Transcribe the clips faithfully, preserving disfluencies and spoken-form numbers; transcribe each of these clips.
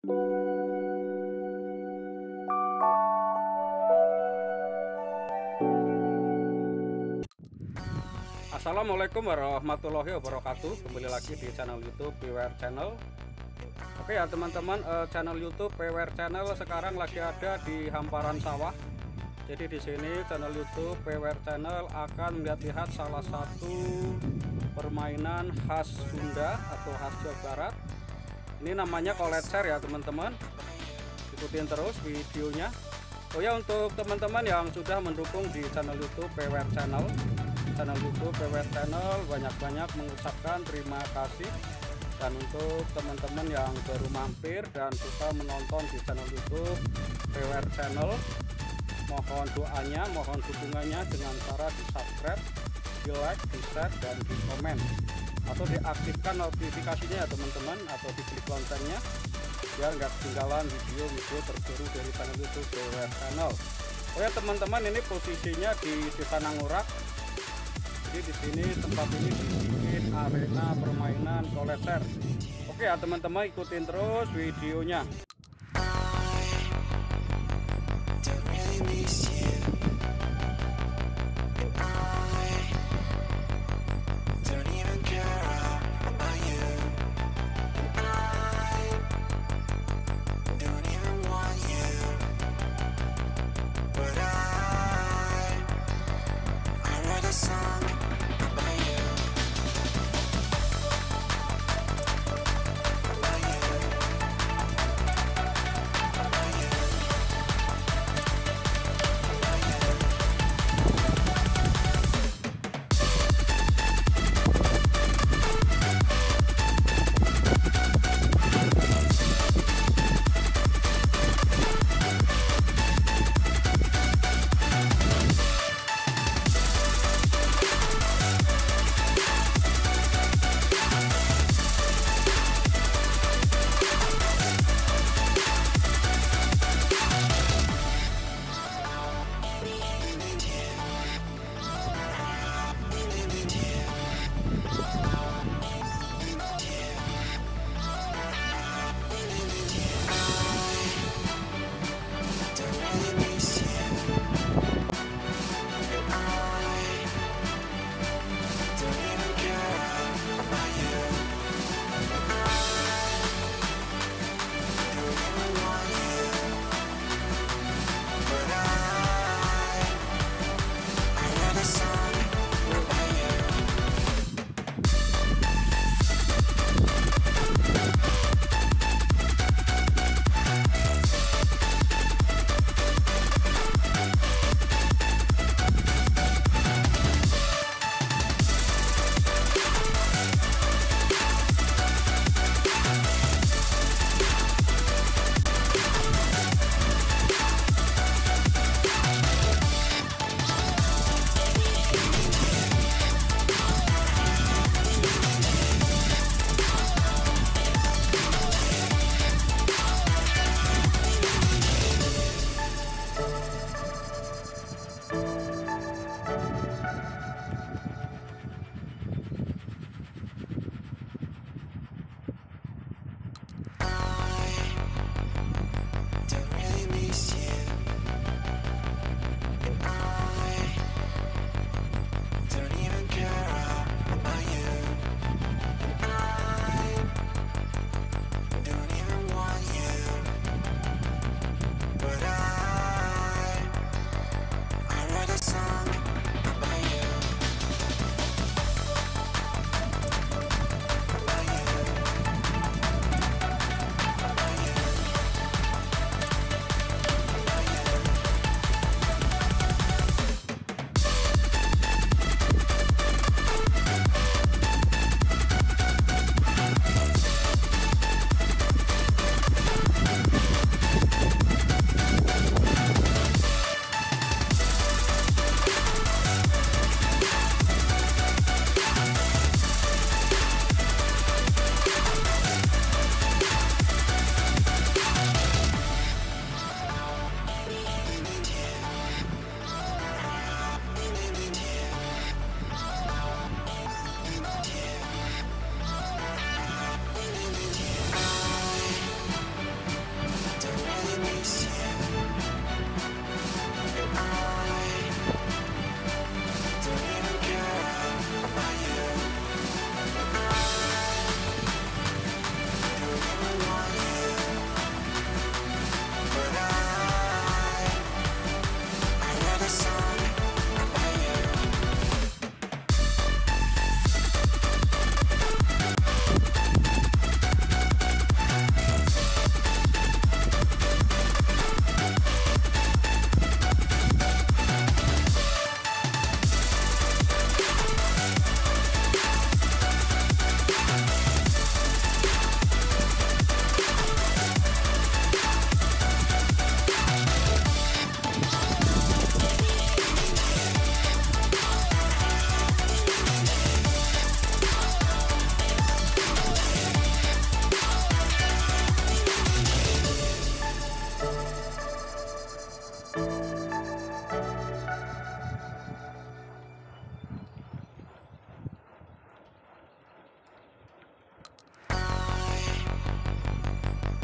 Assalamualaikum warahmatullahi wabarakatuh. Kembali lagi di channel YouTube Hiburan Channel. Oke ya teman-teman, eh, channel YouTube Hiburan Channel sekarang lagi ada di hamparan sawah. Jadi di sini channel YouTube Hiburan Channel akan melihat-lihat salah satu permainan khas Sunda atau khas Jawa Barat. Ini namanya kolecer ya teman-teman. Ikutin terus videonya. Oh ya, untuk teman-teman yang sudah mendukung di channel YouTube Hiburan Channel, channel YouTube Hiburan Channel, banyak-banyak mengucapkan terima kasih. Dan untuk teman-teman yang baru mampir dan suka menonton di channel YouTube Hiburan Channel, mohon doanya, mohon dukungannya dengan cara di subscribe, di like, di share, dan di komen, atau diaktifkan notifikasinya ya teman-teman, atau diklik loncengnya biar nggak ketinggalan video-video terbaru dari channel YouTube Hiburan Channel. Oh ya teman-teman, ini posisinya di Desa Nangorak. Jadi di sini tempat ini dibikin arena permainan kolecer. Oke ya teman-teman, ikutin terus videonya.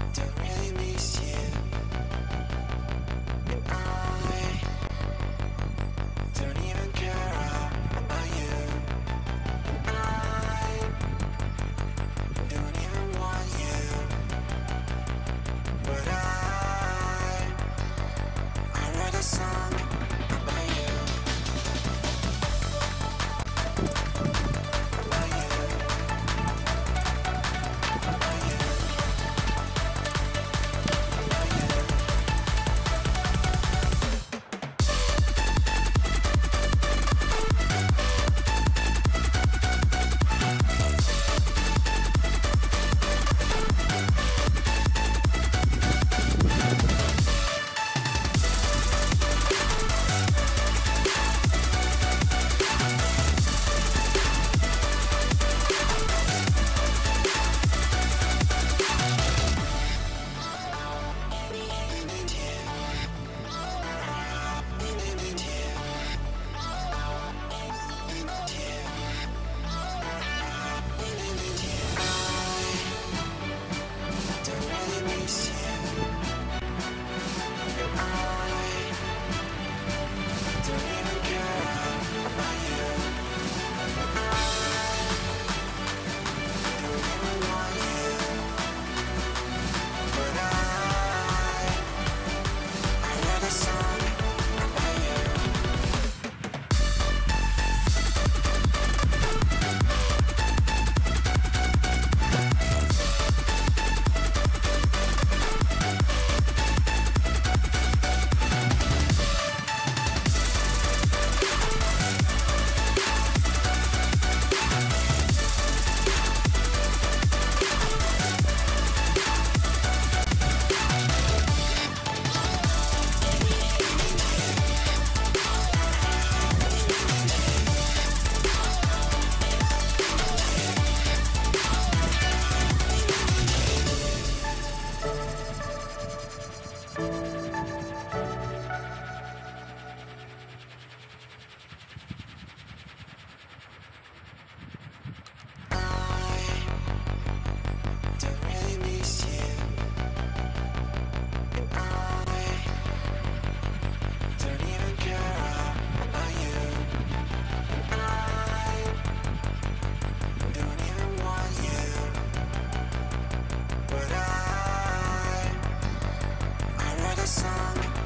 don't really miss you. And I don't even care about you. And I don't even want you. But I, I wrote a song about you. About you. About you. About you. Don't really miss you. And I don't even care about you. And I don't even want you. But I, I wrote a song about you. Don't really miss you. And I don't even care about you. And I don't even want you. But I, I wrote a song